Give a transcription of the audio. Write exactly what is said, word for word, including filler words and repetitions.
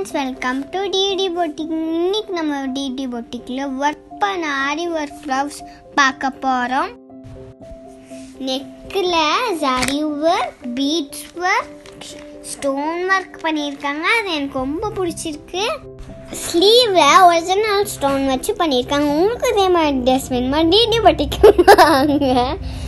Friends, welcome to DD boutique. இன்னைக்கு நம்ம DD பொட்டிக்கில் work பண்ண ஆரி ஒர்க் ப்ளவுஸ் பார்க்க போகிறோம். நெக்கில் zari work, beads work, stone work பண்ணியிருக்காங்க. அது எனக்கு ரொம்ப பிடிச்சிருக்கு. ஸ்லீவில் ஒரிஜினல் ஸ்டோன் வச்சு பண்ணியிருக்காங்க. உங்களுக்கு இதே மாதிரி ட்ரெஸ் வேணுமா? டிடி பொட்டிக்கு வாங்க.